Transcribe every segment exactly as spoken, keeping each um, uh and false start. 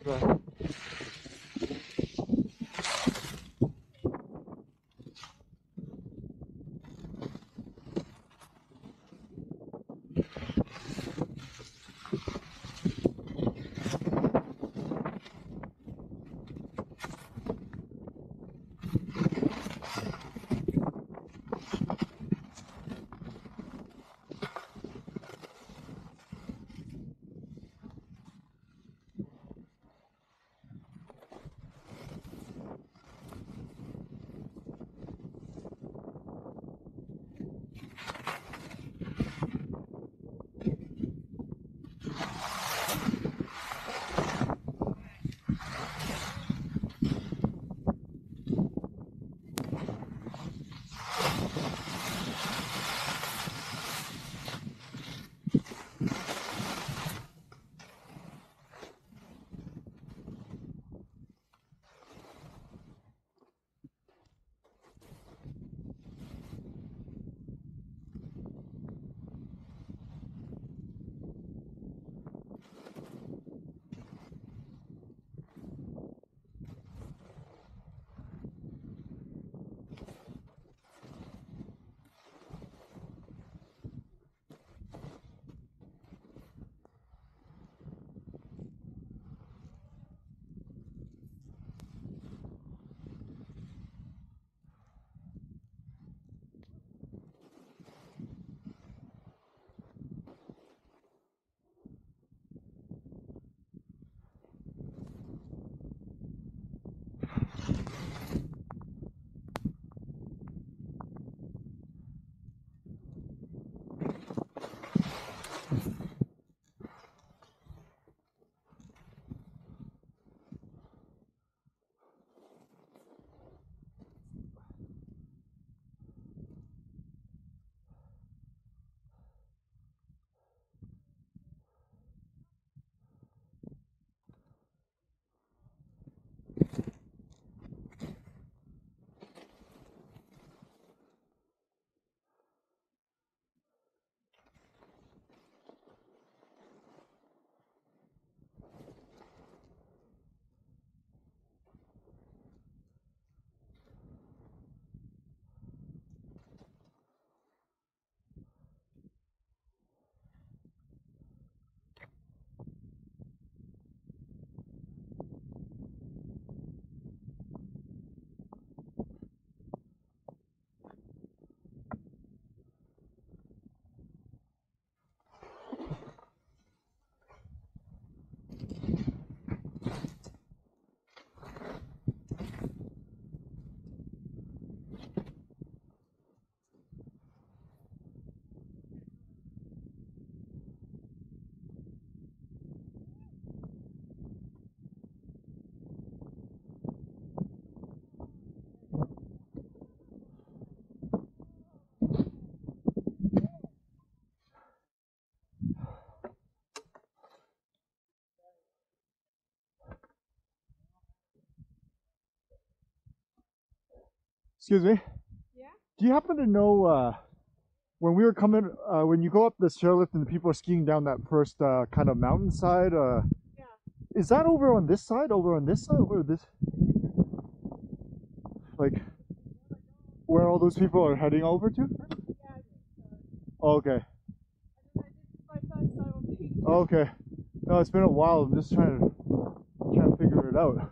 Right. Excuse me. Yeah? Do you happen to know uh, when we were coming, uh, when you go up the chairlift and the people are skiing down that first uh, kind of mountainside? Uh, Yeah. is that over on this side? Over on this side? Or this? Like where all those people are heading over to? Yeah, I think so. Okay. I don't know, this is my first time on beach. Okay. No, it's been a while. I'm just trying to trying to figure it out.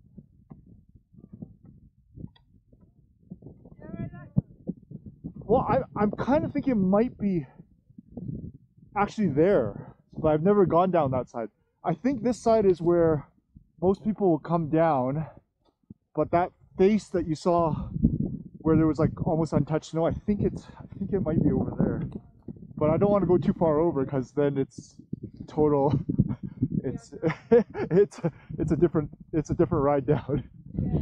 You know where that Well, I I'm kind of thinking it might be actually there, but I've never gone down that side. I think this side is where most people will come down, but that face that you saw where there was like almost untouched snow, I think it's I think it might be over there. But I don't want to go too far over because then it's total it's it's it's a different it's a different ride down. Yeah.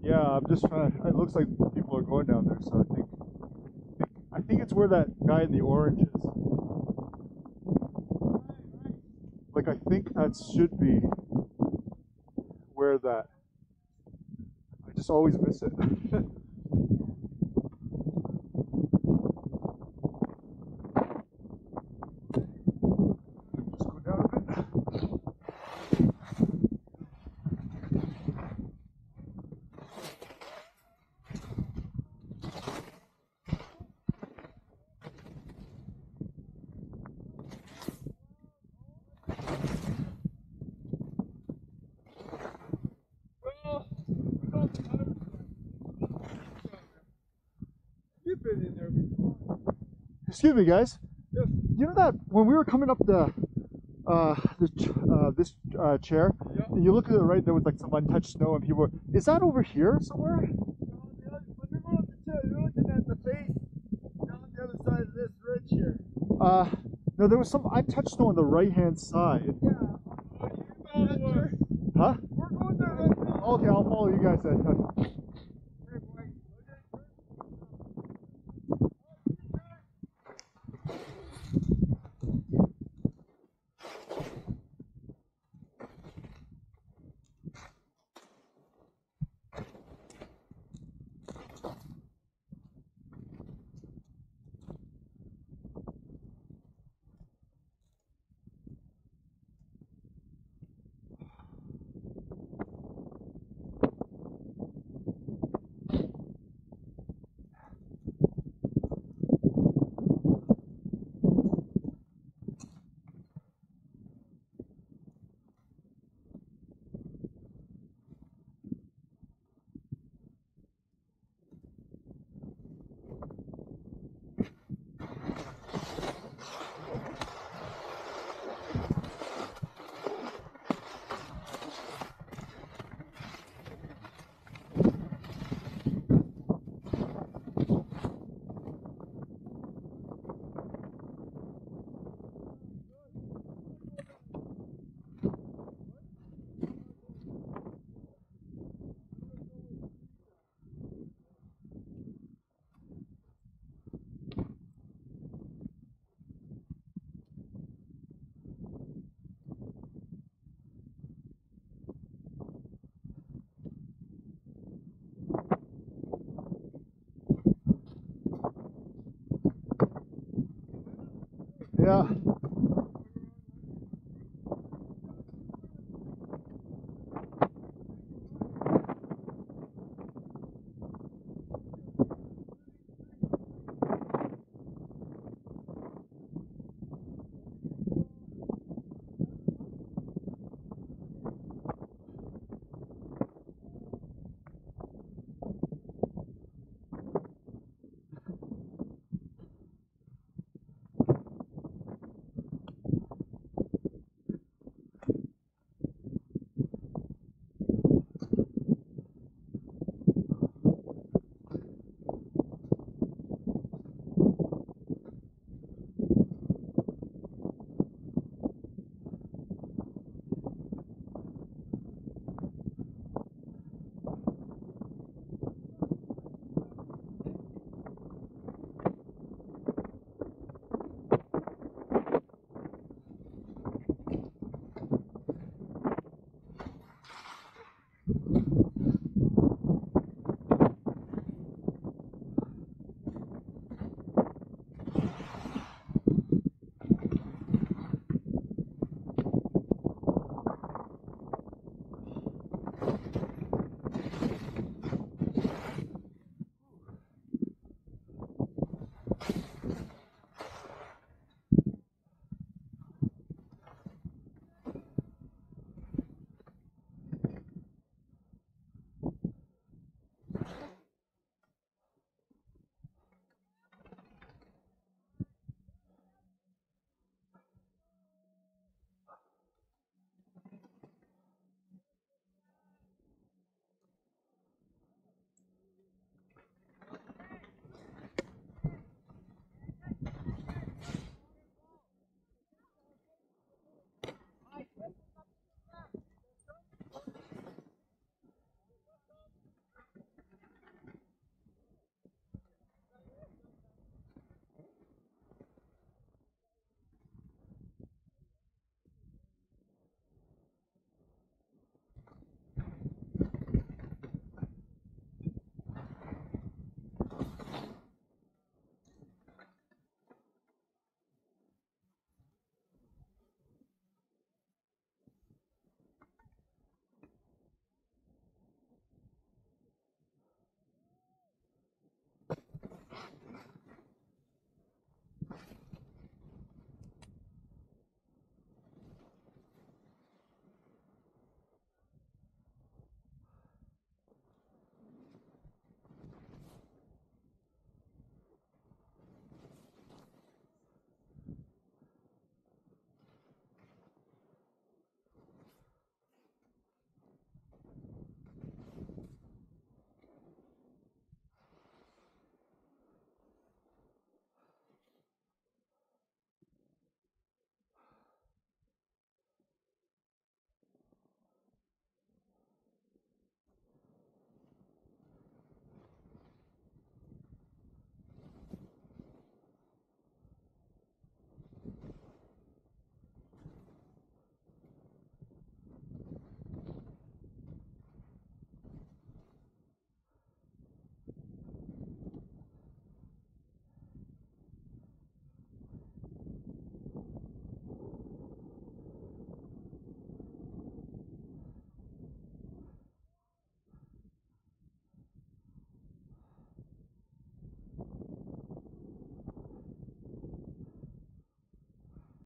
Yeah, I'm just trying. It looks like people are going down there, so I think I think it's where that guy in the orange is. Like I think that should be where that. I just always miss it. Just go down a bit. Well, we don't have- You've been in there before. Excuse me, guys. Yes. You know that when we were coming up the uh, this ch- uh, this uh, chair, Yeah. and you look to the right, there was like some untouched snow, and people were. Is that over here somewhere? When you're going up the chair, you're looking at the face down the other side of this ridge here. Uh, no, there was some untouched snow on the right hand side. Yeah. Uh, you follow us. Huh? We're going there right now. Okay, I'll follow you guys then. Hey, boy. Yeah.